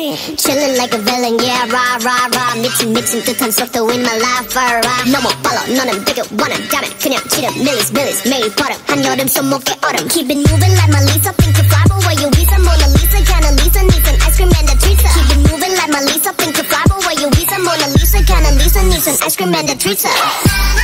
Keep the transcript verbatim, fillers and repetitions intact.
Chillin' like a villain, yeah, rah, rah, rah. 미친 미친 듯한 속도 in my life, rah. 너무 빨라, 너는 되게 원한 다면 그냥 치는 millies, millies. 매일 버릇, 한여름 손목에 얼음. Keep it moving like my Lisa, think to fly, but where you Visa, Mona Lisa, kinda Lisa, needs an ice cream and a treat. Keep it moving like my Lisa, think to fly, but where you Visa, Mona Lisa, kinda Lisa, needs an ice cream and a treat.